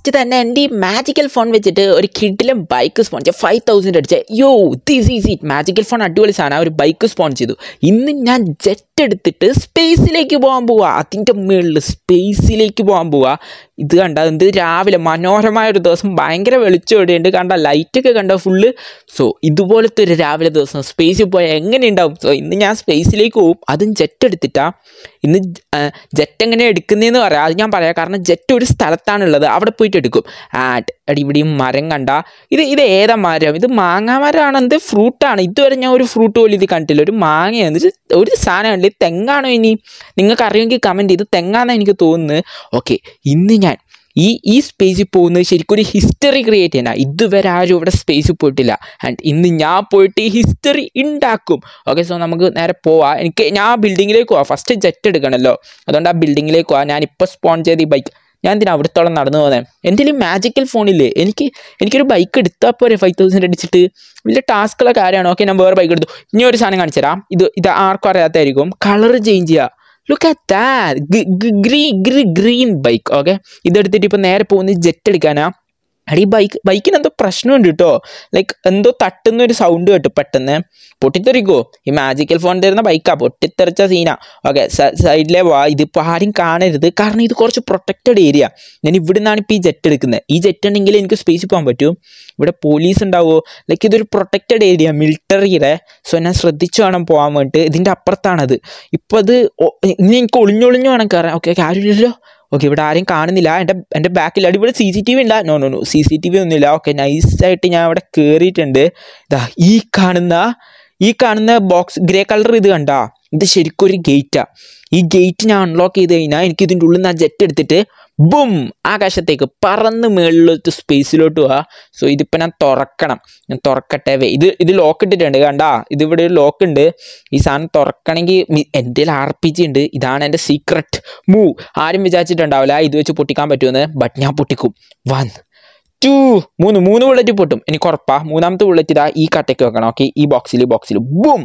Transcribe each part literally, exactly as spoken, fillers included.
First തന്നെ എൻ്റെ ഈ മാജിക്കൽ ഫോൺ വെച്ചിട്ട് ഒരു കിഡിലും ബൈക്ക് സ്പോൺസ് ഫൈവ് തൗസൻഡ് അടിച്ച yo this is it. Magical phone അടിപൊളി സാധനം. ഒരു ബൈക്ക് സ്പോൺ ചെയ്തു. ഇന്ന് ഞാൻ ജെറ്റ് എടുത്തിട്ട് സ്പേസിലേക്ക് പോകാൻ പോവുക. അതിൻ്റെ മുകളിൽ സ്പേസിലേക്ക് പോകാൻ പോവുക. ഇത് കണ്ട എന്ത് രാവിലെ മനോഹരമായ ഒരു ദിവസം, ഭയങ്കര വെളിച്ചം ഇവിടെയുണ്ട്, കണ്ട ലൈറ്റൊക്കെ കണ്ട ഫുള്ള്. സോ ഇതുപോലത്തെ ഒരു രാവിലെ ദിവസം സ്പേസിൽ പോയാൽ എങ്ങനെ ഉണ്ടാവും? സോ ഇന്ന് ഞാൻ സ്പേസിലേക്ക് പോകും, അതും ജെറ്റ് എടുത്തിട്ടാണ്. ഇന്ന് ജെറ്റ് എങ്ങനെ എടുക്കുന്നതെന്ന് പറയാം, അത് ഞാൻ പറയാം. കാരണം ജെറ്റ് ഒരു സ്ഥലത്താണുള്ളത്, അവിടെ പോയിട്ട് എടുക്കും. ആഡ് അടിപിടിയും മരം കണ്ട ഇത് ഇത് ഏതാ മരം? ഇത് മാങ്ങ മരമാണ്, എന്ത് ഫ്രൂട്ടാണ്? ഇതുവരെ ഞാൻ ഒരു ഫ്രൂട്ട് പോലും ഇത് കണ്ടില്ല. ഒരു മാങ്ങയാണ്, ഒരു സാധനം കണ്ടില്ല. ഇത് തെങ്ങാണോ? ഇനി നിങ്ങൾക്ക് അറിയുമെങ്കിൽ കമൻറ്റ് ചെയ്ത്. തെങ്ങാണെന്ന് എനിക്ക് തോന്നുന്നത്. ഓക്കെ, ഇന്ന് ഞാൻ ഈ ഈ സ്പേസിൽ പോകുന്നത് ശരിക്കും ഒരു ഹിസ്റ്ററി ക്രിയേറ്റ് ചെയ്യണം. ഇതുവരെ ആരും ഇവിടെ സ്പേസിൽ പോയിട്ടില്ല. ആൻഡ് ഇന്ന് ഞാൻ പോയിട്ട് ഈ ഹിസ്റ്ററി ഉണ്ടാക്കും. ഓക്കെ, സോ നമുക്ക് നേരെ പോവാം. എനിക്ക് ഞാൻ ആ ബിൽഡിങ്ങിലേക്ക് പോവാം. ഫസ്റ്റ് ജെറ്റ് എടുക്കണമല്ലോ, അതുകൊണ്ട് ആ ബിൽഡിങ്ങിലേക്ക് പോവാം. ഞാനിപ്പോൾ സ്പോൺ ചെയ്ത് ഈ ബൈക്ക് ഞാൻ എന്തിനാ അവിടത്തോളം നടന്നു പോകുന്നത്? എൻ്റെ ഈ മാജിക്കൽ ഫോണില്ലേ, എനിക്ക് എനിക്കൊരു ബൈക്ക് എടുത്താൽ പോരെ ഫൈവ് തൗസൻഡ് അടിച്ചിട്ട്? വലിയ ടാസ്കുള്ള കാര്യമാണ്. ഓക്കെ, ഞാൻ വേറെ ബൈക്ക് എടുത്തു. ഇനി ഒരു സാധനം കാണിച്ചു തരാം. ഇത് ഇത് ആർക്കും അറിയാത്തായിരിക്കും. കളർ ചേഞ്ച് ചെയ്യുക. Look at that green green bike. Okay, ഇതെടുത്തിട്ട് ഇപ്പം നേരെ പോകുന്നത് ജെറ്റ് എടുക്കാനാ. അടി ബൈക്ക് ബൈക്കിന് എന്തോ പ്രശ്നമുണ്ട് കേട്ടോ. ലൈക്ക് എന്തോ തട്ടുന്ന ഒരു സൗണ്ട് കേട്ടു. പെട്ടെന്ന് പൊട്ടിത്തെറിക്കോ? ഈ മാജിക്കൽ ഫോൺ തരുന്ന ബൈക്കാ, പൊട്ടിത്തെറിച്ച സീനാ. ഓക്കെ, സൈഡിലെ വാ. ഇതിപ്പോൾ ആരും കാണരുത്, കാരണം ഇത് കുറച്ച് പ്രൊട്ടക്റ്റഡ് ഏരിയ. ഞാൻ ഇവിടെ നിന്നാണ് ഇപ്പോൾ ഈ ജെറ്റ് എടുക്കുന്നത്. ഈ ജെറ്റ് ഉണ്ടെങ്കിൽ എനിക്ക് സ്പേസിൽ പോകാൻ പറ്റും. ഇവിടെ പോലീസ് ഉണ്ടാവുമോ? ലൈക്ക് ഇതൊരു പ്രൊട്ടക്റ്റഡ് ഏരിയ, മിലിറ്ററിയുടെ. സോ ഞാൻ ശ്രദ്ധിച്ചു വേണം പോകാൻ വേണ്ടിയിട്ട്. ഇതിൻ്റെ അപ്പുറത്താണത്. ഇപ്പോൾ അത് ഇനി എനിക്ക് ഒളിഞ്ഞൊളിഞ്ഞു വേണം കയറാൻ. ഓക്കെ, കാര്യമില്ലല്ലോ. ഓക്കെ, ഇവിടെ ആരും കാണുന്നില്ല. എൻ്റെ എൻ്റെ ബാക്കിൽ അടിപൊളി സി സി ടി വി ഇല്ല. No no no C C T V ഒന്നുമില്ല. ഓക്കെ, നൈസായിട്ട് ഞാൻ അവിടെ കയറിയിട്ടുണ്ട്. ഇതാ ഈ കാണുന്ന ഈ കാണുന്ന ബോക്സ് ഗ്രേ കളർ ഇത് കണ്ടാ, ഇത് ശരിക്കും ഒരു ഗേറ്റാണ്. ഈ ഗേറ്റ് ഞാൻ അൺലോക്ക് ചെയ്ത് കഴിഞ്ഞാൽ എനിക്ക് ഇതിൻ്റെ ഉള്ളിൽ നിന്ന് ആ ജെറ്റ് എടുത്തിട്ട് ബും ആകാശത്തേക്ക് പറന്ന് മുകളിലോട്ട് സ്പേസിലോട്ട് പോവാ. സോ ഇതിപ്പോൾ ഞാൻ തുറക്കണം. ഞാൻ തുറക്കട്ടെ. ഇത് ഇത് ലോക്ക് ഇട്ടിട്ടുണ്ട് കണ്ടാ. ഇതിവിടെ ഒരു ലോക്ക് ഉണ്ട്. ഈ സാധനം തുറക്കണമെങ്കിൽ എൻ്റെ ആർ പി ജി ഉണ്ട്. ഇതാണ് എൻ്റെ സീക്രട്ട് മൂവ്. ആരും വിചാരിച്ചിട്ടുണ്ടാവില്ല ഇത് വെച്ച് പൊട്ടിക്കാൻ പറ്റുമെന്ന്. ബട്ട് ഞാൻ പൊട്ടിക്കും. വൺ ടു മൂന്ന് മൂന്ന് ബുള്ളറ്റ് പൊട്ടും, എനിക്ക് ഉറപ്പാ. മൂന്നാമത്തെ ബുള്ളറ്റ് ഇതാ ഈ കട്ടയ്ക്ക് വെക്കണം. ഓക്കെ, ഈ ബോക്സിൽ ബോക്സിൽ ബും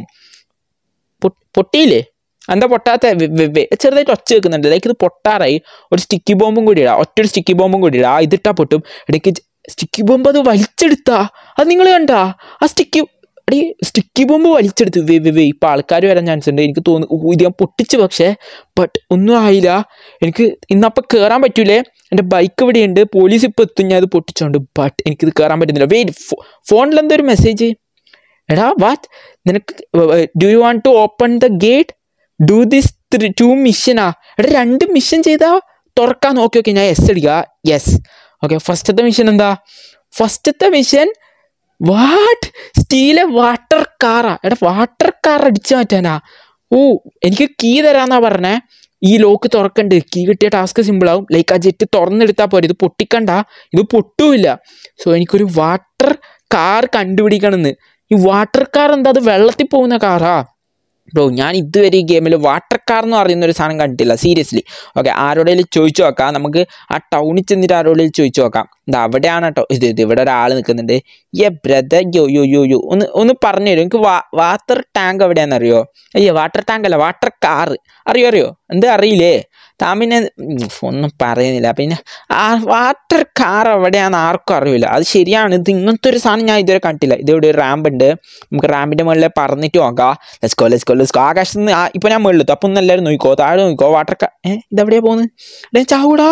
പൊട്ടിയില്ലേ? എന്താ പൊട്ടാത്ത? ചെറുതായിട്ട് ഒച്ച വെക്കുന്നുണ്ട്. ലൈക്ക് ഇത് പൊട്ടാറായി. ഒരു സ്റ്റിക്കി ബോംബും കൂടി ഇടാം. ഒറ്റൊരു സ്റ്റിക്കി ബോംബും കൂടി ഇടാം. ഇതിട്ടാ പൊട്ടും. ഇടയ്ക്ക് സ്റ്റിക്കി ബോംബ് അത് വലിച്ചെടുത്താ. അത് നിങ്ങൾ കണ്ടാ? ആ സ്റ്റിക്കി അടി സ്റ്റിക്കി ബോംബ് വലിച്ചെടുത്ത് വേ വേ വേ ഇപ്പം ആൾക്കാർ വരാൻ ചാൻസ് ഉണ്ട്. എനിക്ക് തോന്നുന്നു ഇത് ഞാൻ പൊട്ടിച്ച്, പക്ഷേ ബട്ട് ഒന്നും ആയില്ല. എനിക്ക് ഇന്നപ്പം കയറാൻ പറ്റൂലേ? എൻ്റെ ബൈക്ക് ഇവിടെയുണ്ട്. പോലീസ് ഇപ്പോൾ എത്തും ഞാൻ ഇത് പൊട്ടിച്ചോണ്ട്. ബട്ട് എനിക്കിത് കയറാൻ പറ്റുന്നില്ല. വെയിറ്റ്, ഫോണിൽ എന്തൊരു മെസ്സേജ്? എടാ വാറ്റ്, നിനക്ക് do you want to open the gate, do this three two മിഷനാ? എടാ രണ്ട് മിഷൻ ചെയ്താൽ തുറക്കാൻ. ഓക്കെ ഓക്കെ, ഞാൻ യെസ് അടിക്കുക. യെസ്. ഓക്കെ, ഫസ്റ്റത്തെ മിഷൻ എന്താ? ഫസ്റ്റത്തെ മിഷൻ വാട്ട്? സ്റ്റീലെ വാട്ടർ കാറാ. എടാ വാട്ടർ കാർ അടിച്ചു മാറ്റാനാ? ഓ, എനിക്ക് കീ തരാന്നാ പറഞ്ഞേ. ഈ ലോക്ക് തുറക്കണ്ട്. കീ കിട്ടിയ ടാസ്ക് സിമ്പിളാവും. ലൈക്ക് ആ ജെറ്റ് തുറന്നെടുത്താൽ പോരെ. ഇത് പൊട്ടിക്കണ്ട, ഇത് പൊട്ടുമില്ല. സോ എനിക്കൊരു വാട്ടർ കാർ കണ്ടുപിടിക്കണമെന്ന്. ഈ വാട്ടർ കാർ എന്താ? അത് വെള്ളത്തിൽ പോകുന്ന കാറാ ബ്രോ. ഞാൻ ഇതുവരെ ഈ ഗെയിമിൽ വാട്ടർ കാർ എന്ന് പറയുന്ന ഒരു സാധനം കണ്ടിട്ടില്ല, സീരിയസ്ലി. ഓക്കെ, ആരോടെങ്കിലും ചോദിച്ചു നോക്കാം. നമുക്ക് ആ ടൗണിൽ ചെന്നിട്ട് ആരോടെങ്കിലും ചോദിച്ചു നോക്കാം. ഇത് അവിടെയാണ് കേട്ടോ. ഇത് ഇത് ഇവിടെ ഒരാൾ നിൽക്കുന്നുണ്ട്. യെ ബ്രദർ, യോ യോ യോ യോ ഒന്ന് ഒന്ന് പറഞ്ഞു തരും. എനിക്ക് വാ വാട്ടർ ടാങ്ക് എവിടെയാണെന്നറിയോ? അയ്യോ, വാട്ടർ ടാങ്ക് അല്ല, വാട്ടർ കാർ. അറിയോ അറിയോ എന്ത് അറിയില്ലേ? താൻ പിന്നെ ഒന്നും പറയുന്നില്ല. പിന്നെ ആ വാട്ടർ കാർ എവിടെയാണെന്ന് ആർക്കും അറിയില്ല. അത് ശരിയാണ്. ഇത് ഇങ്ങനത്തെ ഒരു സാധനം ഞാൻ ഇതുവരെ കണ്ടിട്ടില്ല. ഇതിവിടെ ഒരു റാമ്പ് ഉണ്ട്. നമുക്ക് റാമ്പിൻ്റെ മുകളിൽ പറന്നിട്ട് നോക്കാം. Let's go let's go let's go. ആകാശത്ത് നിന്ന് ഇപ്പോൾ ഞാൻ മുകളിലെത്തും. അപ്പം ഒന്ന് എല്ലാവരും നോക്കിക്കോ, താഴെ നോക്കിക്കോ. വാട്ടർ കാർ ഏഹ് ഇതെവിടെയാണ് പോകുന്നത്? ചാവൂടാ.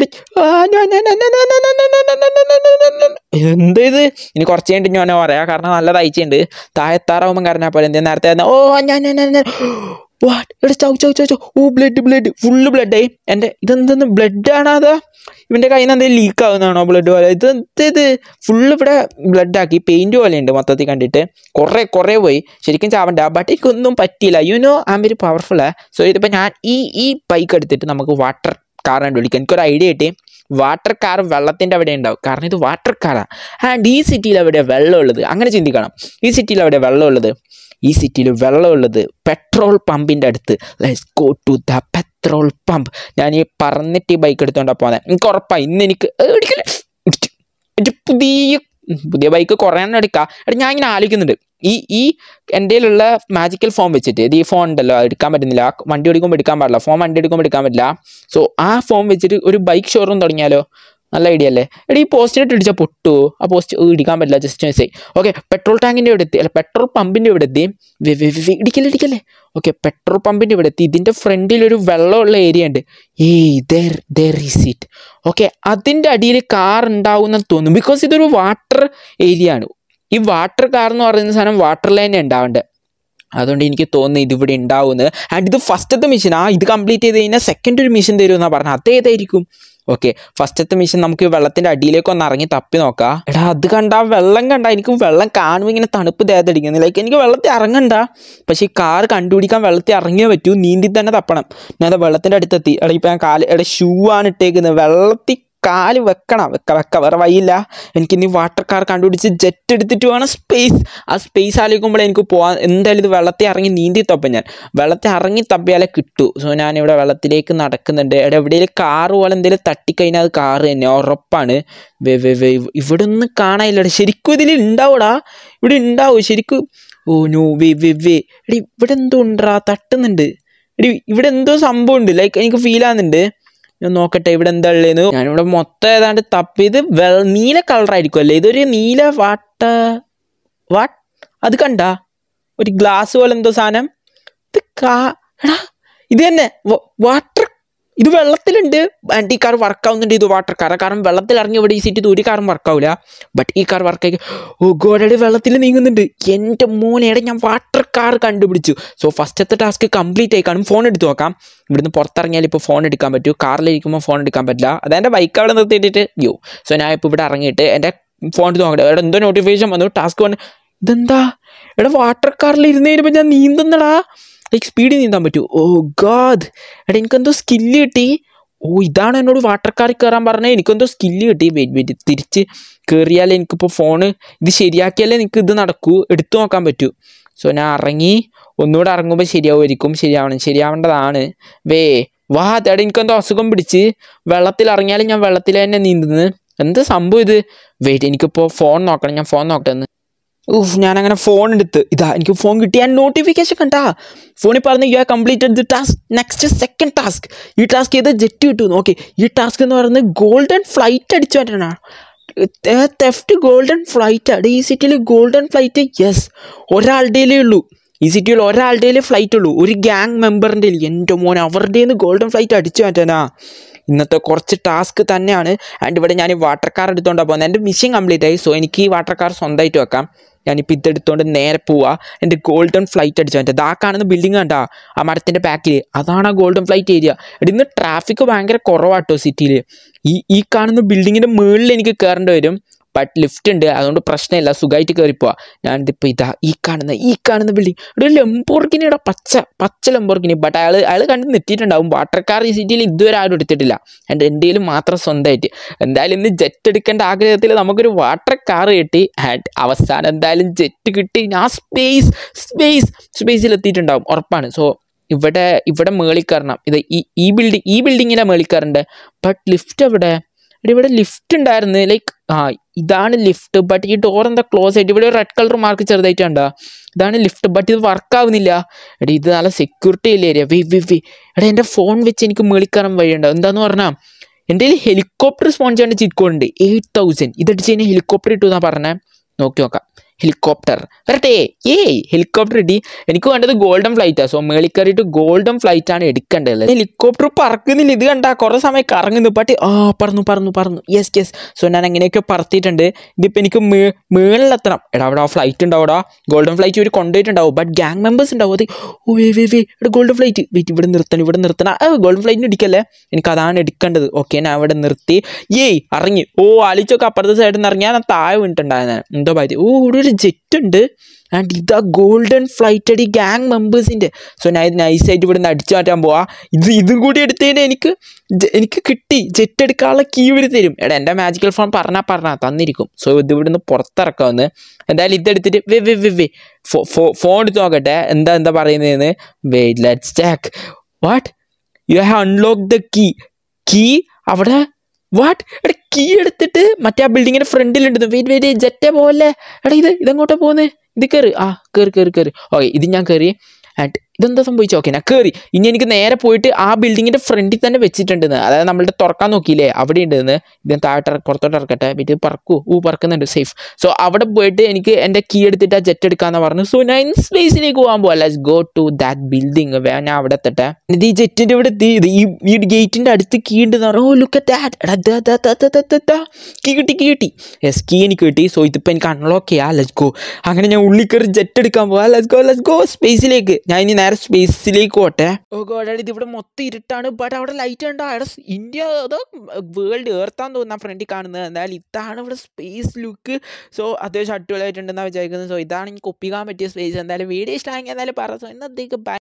എന്താ ഇത്? ഇനി കുറച്ച് കഴിഞ്ഞിട്ട് ഞാൻ പറയാം, കാരണം നല്ല തയ്ച്ചുണ്ട്. താഴെത്താറാവുമ്പം കരഞ്ഞാൽ പോലെ എന്താ നേരത്തെ ഓ ഞാൻ വാട്ട് എടാ ചൗ ചൗ ചൗ ചൗ. ഓ ബ്ലഡ് ബ്ലഡ് ഫുള്ള് ബ്ലഡായി. എൻ്റെ ഇതെന്തെന്ന് ബ്ലഡാണ്? അതാ ഇവൻ്റെ കയ്യിൽ നിന്ന് എന്തെങ്കിലും ലീക്ക് ആവുന്നതാണോ ബ്ലഡ് പോലെ? ഇത് ഇത് ഫുള്ള് ഇവിടെ ബ്ലഡാക്കി. പെയിൻറ്റ് പോലെയുണ്ട് മൊത്തത്തിൽ കണ്ടിട്ട്. കുറേ കുറേ പോയി. ശരിക്കും ചാവണ്ട. ബട്ട് എനിക്കൊന്നും പറ്റിയില്ല. You know I am very പവർഫുള്ളാ. സോ ഇതിപ്പോൾ ഞാൻ ഈ ഈ ബൈക്ക് എടുത്തിട്ട് നമുക്ക് വാട്ടർ കാർ കണ്ടുപിടിക്കാം. എനിക്കൊരു ഐഡിയ കിട്ടി. വാട്ടർ കാർ വെള്ളത്തിൻ്റെ അവിടെ ഉണ്ടാവും, കാരണം ഇത് വാട്ടർ കാറാണ്. ആൻഡ് ഈ സിറ്റിയിൽ അവിടെ വെള്ളമുള്ളത്. അങ്ങനെ ചിന്തിക്കണം. ഈ സിറ്റിയിൽ അവിടെ വെള്ളമുള്ളത് ഈ സിറ്റിയിൽ വെള്ളമുള്ളത് പെട്രോൾ പമ്പിൻ്റെ അടുത്ത്. Let's go to the petrol pump. ഞാൻ ഈ പറഞ്ഞിട്ട് ഈ ബൈക്ക് എടുത്തുകൊണ്ടാണ് പോകുന്നത്. എനിക്ക് ഉറപ്പാണ് ഇന്ന് എനിക്ക് എൻ്റെ പുതിയ പുതിയ ബൈക്ക് കുറേ എണ്ണം എടുക്കാം. എടാ ഞാൻ ഇങ്ങനെ ആലോചിക്കുന്നുണ്ട്, ഈ ഈ എൻ്റെ കയ്യിലുള്ള മാജിക്കൽ ഫോൺ വെച്ചിട്ട്, ഇത് ഈ ഫോൺ ഉണ്ടല്ലോ എടുക്കാൻ പറ്റുന്നില്ല. വണ്ടി എടുക്കുമ്പോൾ എടുക്കാൻ പാടില്ല. ഫോൺ വണ്ടി എടുക്കുമ്പോൾ എടുക്കാൻ പറ്റില്ല. സോ ആ ഫോൺ വെച്ചിട്ട് ഒരു ബൈക്ക് ഷോറൂം തുടങ്ങിയാലോ? നല്ല ഐഡിയ അല്ലേ? എടാ ഈ പോസ്റ്റിനിട്ട് ഇടിച്ചാൽ പൊട്ടുമോ? ആ പോസ്റ്റ് ഇടിക്കാൻ പറ്റില്ല, ജസ്റ്റ് മിസ്സായി. ഓക്കെ, പെട്രോൾ ടാങ്കിൻ്റെ ഇവിടെ എത്തി, അല്ല പെട്രോൾ പമ്പിൻ്റെ ഇവിടെ എത്തി. ഇടിക്കല്ലേ ഇടിക്കല്ലേ. ഓക്കെ, പെട്രോൾ പമ്പിൻ്റെ ഇവിടെ എത്തി. ഇതിൻ്റെ ഫ്രണ്ടിൽ ഒരു വെള്ളമുള്ള ഏരിയ ഉണ്ട്. Hey there there is it. Okay, അതിൻ്റെ അടിയിൽ കാർ ഉണ്ടാവുമെന്ന് തോന്നുന്നു, ബിക്കോസ് ഇതൊരു വാട്ടർ ഏരിയ ആണ്. ഈ വാട്ടർ കാർ എന്ന് പറയുന്ന സാധനം വാട്ടറിൽ തന്നെ ഉണ്ടാവേണ്ടത്. അതുകൊണ്ട് എനിക്ക് തോന്നുന്നു ഇതിവിടെ ഉണ്ടാവുന്നത്. ആൻഡ് ഇത് ഫസ്റ്റത്തെ മിഷൻ ആ ഇത് കംപ്ലീറ്റ് ചെയ്ത് കഴിഞ്ഞാൽ സെക്കൻഡ് ഒരു മിഷൻ തരുമെന്നാണ് പറഞ്ഞത്. അതേതായിരിക്കും? ഓക്കെ, ഫസ്റ്റത്തെ മിഷൻ നമുക്ക് വെള്ളത്തിൻ്റെ അടിയിലേക്ക് ഒന്ന് ഇറങ്ങി തപ്പി നോക്കാം. എടാ അത് കണ്ട വെള്ളം കണ്ട എനിക്ക് വെള്ളം കാണുമ്പോൾ ഇങ്ങനെ തണുപ്പ് ദേഹത്തടിക്കുന്നു. ലൈക്ക് എനിക്ക് വെള്ളത്തിൽ ഇറങ്ങണ്ട, പക്ഷേ ഈ കാർ കണ്ടുപിടിക്കാൻ വെള്ളത്തിൽ ഇറങ്ങിയേ പറ്റൂ. നീന്തി തന്നെ തപ്പണം. ഞാൻ അത് വെള്ളത്തിൻ്റെ അടുത്തെത്തി. എടാ ഇപ്പം ഞാൻ കാല് എടാ ഷൂ ആണ് ഇട്ടേക്കുന്നത്. വെള്ളത്തിൽ കാല് വെക്കണം, വെക്ക വെക്ക വേറെ വഴിയില്ല. എനിക്കിനി വാട്ടർ കാർ കണ്ടുപിടിച്ച് ജെറ്റ് എടുത്തിട്ട് വേണം സ്പേസ്. ആ സ്പേസ് ആലോചിക്കുമ്പോൾ എനിക്ക് പോകാൻ എന്തായാലും ഇത് വെള്ളത്തിൽ ഇറങ്ങി നീന്തി തപ്പം. ഞാൻ വെള്ളത്തിൽ ഇറങ്ങി തപ്പിയാലേ കിട്ടൂ. സോ ഞാനിവിടെ വെള്ളത്തിലേക്ക് നടക്കുന്നുണ്ട്. എവിടെ എവിടെയെങ്കിലും കാറ് പോലെ എന്തെങ്കിലും തട്ടിക്കഴിഞ്ഞാൽ അത് കാറ് തന്നെ ഉറപ്പാണ്. വേ വേ വേ ഇവിടെ ഒന്നും കാണാനില്ല. ശരിക്കും ഇതിൽ ഉണ്ടാവൂടാ, ഇവിടെ ഉണ്ടാവും ശരിക്കും. ഓ നോ വേ വേ വേ എടി ഇവിടെ എന്തോ ഉണ്ടാ തട്ടുന്നുണ്ട്. എടി ഇവിടെ എന്തോ സംഭവം ഉണ്ട്, ലൈക്ക് എനിക്ക് ഫീൽ ആകുന്നുണ്ട്. ഞാൻ നോക്കട്ടെ ഇവിടെ എന്താ ഉള്ളതെന്ന്. ഞാനിവിടെ മൊത്തം ഏതാണ്ട് തപ്പി. ഇത് വെ നീല കളറായിരിക്കും അല്ലേ? ഇതൊരു നീല വാട്ട വാട്ട് അത് കണ്ട ഒരു ഗ്ലാസ് പോലെ എന്തോ സാധനം. ഇത് കാ എടാ ഇത് തന്നെ വാട്ടർ. ഇത് വെള്ളത്തിലുണ്ട്. ആൻഡ് ഈ കാർ വർക്കാവുന്നുണ്ട്. ഇത് വാട്ടർ കാർ, കാരണം വെള്ളത്തിൽ ഇറങ്ങി ഇവിടെ ഈ സീറ്റ് ഒരു കാറും വർക്കാവില്ല. ബട്ട് ഈ കാർ വർക്കായി. ഓ ഗോഡടി വെള്ളത്തിൽ നീങ്ങുന്നുണ്ട്. എൻ്റെ മോനെയുടെ ഞാൻ വാട്ടർ കാർ കണ്ടുപിടിച്ചു. സോ ഫസ്റ്റത്തെ ടാസ്ക് കംപ്ലീറ്റ് ആയി കാണും. ഫോൺ എടുത്ത് നോക്കാം. ഇവിടുന്ന് പുറത്തിറങ്ങിയാൽ ഇപ്പോൾ ഫോൺ എടുക്കാൻ പറ്റൂ. കാറിലിരിക്കുമ്പോൾ ഫോൺ എടുക്കാൻ പറ്റില്ല. അതെൻ്റെ ബൈക്ക് അവിടെ നിർത്തിയിട്ടിട്ട് യോ. സോ ഞാൻ ഇപ്പോൾ ഇവിടെ ഇറങ്ങിയിട്ട് എൻ്റെ ഫോൺ എടുത്ത് നോക്കട്ടെ. ഇവിടെ എന്തോ നോട്ടിഫിക്കേഷൻ വന്നു, ടാസ്ക് വന്നു. ഇതെന്താ എടാ വാട്ടർ കാറിൽ ഇരുന്ന് കഴിയുമ്പോൾ ഞാൻ നീന്തുന്നടാ. ലൈക്ക് സ്പീഡിൽ നീന്താൻ പറ്റൂ. ഓ ഗാഡ് എടാ എനിക്കെന്തോ സ്കില്ല് കിട്ടി. ഓ ഇതാണ് എന്നോട് വാട്ടർ കാറിൽ കയറാൻ പറഞ്ഞത്. എനിക്കെന്തോ സ്കില്ല് കിട്ടി. വെയിറ്റ് വെയിറ്റ് തിരിച്ച് കയറിയാലേ എനിക്കിപ്പോൾ ഫോണ് ഇത് ശരിയാക്കിയാലേ എനിക്ക് ഇത് നടക്കൂ, എടുത്തു നോക്കാൻ പറ്റൂ. സോ ഞാൻ ഇറങ്ങി ഒന്നുകൂടെ ഇറങ്ങുമ്പോൾ ശരിയാവുമായിരിക്കും. ശരിയാവണം ശരിയാവേണ്ടതാണ്. വേ വാ തേടാ എനിക്കെന്തോ അസുഖം പിടിച്ച്. വെള്ളത്തിൽ ഇറങ്ങിയാലും ഞാൻ വെള്ളത്തിൽ തന്നെ നീന്തുന്നത്. എന്ത് സംഭവം ഇത്? വെയിറ്റ് എനിക്കിപ്പോൾ ഫോൺ നോക്കണം. ഞാൻ ഫോൺ നോക്കട്ടെ എന്ന്. ഊഫ് ഞാനങ്ങനെ ഫോൺ എടുത്ത് ഇതാ എനിക്ക് ഫോൺ കിട്ടി. ഞാൻ നോട്ടിഫിക്കേഷൻ കണ്ടാ ഫോണിൽ പറഞ്ഞു you are completed the task. Next second task. ഈ ടാസ്ക് ചെയ്ത് ജെറ്റ് കിട്ടുന്നു. ഓക്കെ, ഈ ടാസ്ക് എന്ന് പറയുന്നത് ഗോൾഡൻ ഫ്ലൈറ്റ് അടിച്ചു മാറ്റാനാണ്. തെഫ്റ്റ് ഗോൾഡൻ ഫ്ലൈറ്റ് ആണ് ഈ സിറ്റിയിൽ. ഗോൾഡൻ ഫ്ലൈറ്റ് യെസ് ഒരാളുടെയിലേ ഉള്ളൂ. ഈ സിറ്റിയിൽ ഒരാളുടെയിലേ ഫ്ലൈറ്റ് ഉള്ളൂ, ഒരു ഗ്യാങ് മെമ്പറിൻ്റെ. എൻ്റെ മോൻ അവരുടെ നിന്ന് ഗോൾഡൻ ഫ്ലൈറ്റ് അടിച്ചു മാറ്റാനാ ഇന്നത്തെ കുറച്ച് ടാസ്ക് തന്നെയാണ്. ആൻഡ് ഇവിടെ ഞാൻ ഈ വാട്ടർ കാർ എടുത്തുകൊണ്ടാണ് പോകുന്നത്. എൻ്റെ മിഷൻ കംപ്ലീറ്റ് ആയി. സോ എനിക്ക് ഈ വാട്ടർ കാർ സ്വന്തമായിട്ട് വെക്കാം. ഞാനിപ്പോൾ ഇതെടുത്തുകൊണ്ട് നേരെ പോവാ. എൻ്റെ ഗോൾഡൻ ഫ്ലൈറ്റ് അടിച്ചു മാറ്റാം. ആ കാണുന്ന ബിൽഡിംഗ് കണ്ടാ ആ മരത്തിൻ്റെ ബാക്കിൽ, അതാണ് ആ ഗോൾഡൻ ഫ്ലൈറ്റ് ഏരിയ. ഇവിടെ ഇന്ന് ട്രാഫിക് ഭയങ്കര കുറവാട്ടോ സിറ്റിയിൽ. ഈ ഈ കാണുന്ന ബിൽഡിങ്ങിൻ്റെ മുകളിൽ എനിക്ക് കയറേണ്ടി വരും. ബട്ട് ലിഫ്റ്റ് ഉണ്ട്, അതുകൊണ്ട് പ്രശ്നമില്ല, സുഖമായിട്ട് കയറിപ്പോവാ. ഞാനിതിപ്പോൾ ഇതാ ഈ കാണുന്ന ഈ കാണുന്ന ബിൽഡിംഗ് ഇവിടെ ലംബോർഗിനിയുടെ പച്ച പച്ച ലംബോർഗിനി. ബട്ട് അയാൾ അയാൾ കണ്ട് നെറ്റിയിട്ടുണ്ടാവും. വാട്ടർ കാർ ഈ സിറ്റിയിൽ ഇതുവരെ ആരും എടുത്തിട്ടില്ല. എൻ്റെ ഇന്ത്യയിൽ മാത്രം സ്വന്തമായിട്ട്. എന്തായാലും ഇന്ന് ജെറ്റ് എടുക്കേണ്ട ആഗ്രഹത്തിൽ നമുക്കൊരു വാട്ടർ കാർ കിട്ടി. ആൻഡ് അവസാനം എന്തായാലും ജെറ്റ് കിട്ടി. ഞാൻ സ്പേസ് സ്പേസ് സ്പേസിൽ എത്തിയിട്ടുണ്ടാവും ഉറപ്പാണ്. സോ ഇവിടെ ഇവിടെ മേളിൽ കയറണം. ഇത് ഈ ഈ ബിൽഡിംഗ് ഈ ബിൽഡിങ്ങിൻ്റെ മേളിൽ കയറണ്ടേ. ബട്ട് ലിഫ്റ്റ് എവിടെ? ഇവിടെ ലിഫ്റ്റ് ഉണ്ടായിരുന്നു. ലൈക്ക് ആ ഇതാണ് ലിഫ്റ്റ്. ബട്ട് ഈ ഡോർ എന്താ ക്ലോസ് ആയിട്ട്? ഇവിടെ ഒരു റെഡ് കളർ മാർക്ക് ചെറുതായിട്ടുണ്ടോ? ഇതാണ് ലിഫ്റ്റ്. ബട്ട് ഇത് വർക്കാവുന്നില്ല. എടാ ഇത് നല്ല സെക്യൂരിറ്റി ഉള്ള ഏരിയ. വി വി വി എടാ എൻ്റെ ഫോൺ വെച്ച് എനിക്ക് മേളിക്കയറാൻ വഴിയുണ്ടോ? എന്താന്ന് പറഞ്ഞാൽ എൻ്റെ കയ്യിൽ ഹെലികോപ്റ്റർ സ്പോൺസ് ചെയ്യേണ്ട ചിറ്റ് കോഡ് ഉണ്ട്. എയ്റ്റ് തൗസൻഡ് ഇതടിച്ച് കഴിഞ്ഞാൽ ഹെലികോപ്റ്റർ കിട്ടും എന്നാണ് പറഞ്ഞത്. നോക്കി നോക്കാം. ഹെലികോപ്റ്റർ വരട്ടെ. ഏയ് ഹെലികോപ്റ്റർ കിട്ടി. എനിക്ക് വേണ്ടത് ഗോൾഡൻ ഫ്ലൈറ്റാണ്. സോ മേളിൽ കയറിയിട്ട് ഗോൾഡൻ ഫ്ലൈറ്റ് ആണ് എടുക്കേണ്ടത്. ഹെലികോപ്റ്റർ പറക്കുന്നില്ല. ഇത് കണ്ടാ കുറേ സമയം കറങ്ങുന്നു. ബട്ട് ആ പറന്നു പറന്നു പറന്നു യെസ് യെസ്. സോ ഞാൻ അങ്ങനെയൊക്കെ പറത്തിയിട്ടുണ്ട്. ഇതിപ്പോൾ എനിക്ക് മേ മേളിലെത്തണം. എടാ അവിടെ ആ ഫ്ലൈറ്റ് ഉണ്ടാവും. ഗോൾഡൻ ഫ്ലൈറ്റ് ഇവർ കൊണ്ടുപോയിട്ടുണ്ടാവും. ബട്ട് ഗ്യാങ് മെമ്പേഴ്സ് ഉണ്ടാവും. അത് ഓ വേ വേ വേ എടാ ഗോൾഡൻ ഫ്ലൈറ്റ് വെയിറ്റ് ഇവിടെ നിർത്തണം ഇവിടെ നിർത്തണം. ആ ഗോൾഡൻ ഫ്ലൈറ്റിന് ഇടിക്കല്ലേ, എനിക്ക് അതാണ് എടുക്കേണ്ടത്. ഓക്കെ ഞാൻ അവിടെ നിർത്തി. ഏയ് ഇറങ്ങി. ഓ ആലിച്ചൊക്കെ അപ്പുറത്തെ സൈഡിൽ നിന്ന് ഇറങ്ങി. ഞാൻ താഴെ വീണിട്ടുണ്ടായിരുന്നു എന്തോ പറ്റി. ഓ ഇവിടെ ഒരു ജെറ്റ് ഉണ്ട്. ആൻഡ് ഇതാ ഗോൾഡൻ ഫ്ലൈറ്റ് അടി ഗ്യാങ് മെമ്പേഴ്സിൻ്റെ. സോ ഞാൻ ഇത് നൈസായിട്ട് ഇവിടെ നിന്ന് അടിച്ചു മാറ്റാൻ പോവാ. ഇത് ഇതും കൂടി എടുത്തതിന് എനിക്ക് എനിക്ക് കിട്ടി. ജെറ്റ് എടുക്കാനുള്ള കീ ഇവർ തരും. എടാ എൻ്റെ മാജിക്കൽ ഫോൺ പറഞ്ഞാൽ പറഞ്ഞാൽ തന്നിരിക്കും. സോ ഇത് ഇവിടെ നിന്ന് പുറത്തിറക്കാമെന്ന്. എന്തായാലും ഇതെടുത്തിട്ട് വേ വേ വേ വേ ഫോ ഫോ ഫോൺ എടുത്ത് നോക്കട്ടെ എന്താ എന്താ പറയുന്നതെന്ന്. Wait let's check. What you have unlock the key. Key അവിടെ വാട്ട് എടാ കീ എടുത്തിട്ട് മറ്റേ ആ ബിൽഡിങ്ങിൻ്റെ ഫ്രണ്ടിലുണ്ടെന്ന്. വെയിറ്റ് വെയിറ്റ് ജെറ്റേ പോലെ. എടാ ഇത് ഇതെങ്ങോട്ടാണ് പോകുന്നത്? ഇത് കയറി. ആ കയറി കയറി കയറി. ഓക്കെ ഇത് ഞാൻ കയറി. ആൻഡ് ഇതെന്താ സംഭവിച്ചത്? ഓക്കെ ഞാൻ കയറി. ഇനി എനിക്ക് നേരെ പോയിട്ട് ആ ബിൽഡിങ്ങിൻ്റെ ഫ്രണ്ടിൽ തന്നെ വെച്ചിട്ടുണ്ടെന്ന്, അതായത് നമ്മളുടെ തുറക്കാൻ നോക്കിയില്ലേ അവിടെ ഉണ്ടെന്ന്. ഇത് താഴോട്ട് പുറത്തോട്ട് ഇറക്കട്ടെ, വീട്ടിൽ പറക്കൂ, ഊ പറക്കുന്നുണ്ട്, സേഫ്. സോ അവിടെ പോയിട്ട് എനിക്ക് എൻ്റെ കീ എടുത്തിട്ട് ആ ജെറ്റ് എടുക്കാമെന്ന് പറഞ്ഞു. സോ ഞാൻ സ്പേസിലേക്ക് പോകാൻ പോവാം. Let's go to that building. ഞാൻ അവിടെ എത്തട്ടെ. ഇത് ഈ ജെറ്റിൻ്റെ ഇവിടെ എത്തി. ഈ ഈ ഗേറ്റിൻ്റെ അടുത്ത് കീ ഉണ്ടെന്ന് പറഞ്ഞു. Oh look at that. Key കിട്ടി, കീ കിട്ടി. യെസ്, കീ എനിക്ക് കിട്ടി. സോ ഇതിപ്പോൾ എനിക്ക് അൺലോക്ക് ചെയ്യാം. Let's go. അങ്ങനെ ഞാൻ ഉള്ളിൽ കയറി ജെറ്റ് എടുക്കാൻ പോവാം. ലെറ്റ്സ് ഗോ, ലെറ്റ്സ് ഗോ സ്പേസിലേക്ക്. ഞാൻ ഇനി നേരെ സ്പേസിലേക്ക് പോട്ടെ. ഓ ഗോഡ്, ഇത് ഇവിടെ മൊത്തം ഇരുട്ടാണ്. ബട്ട് അവിടെ ലൈറ്റ് ഉണ്ടോ? അവിടെ ഇന്ത്യ അതോ വേൾഡ് എർത്താന്ന് തോന്നുന്ന ഫ്രണ്ടിൽ കാണുന്നത്. എന്തായാലും ഇതാണ് ഇവിടെ സ്പേസ് ലുക്ക്. സോ അത്യാവശ്യം അടിപൊളിയായിട്ടുണ്ടെന്നാണ് വിചാരിക്കുന്നത്. സോ ഇതാണ് എനിക്ക് ഒപ്പിക്കാൻ പറ്റിയ സ്പേസ്. എന്തായാലും വീഡിയോ ഇഷ്ടമായെങ്കിൽ എന്തായാലും പറ. സോ ഇന്നത്തേക്ക് ബൈ.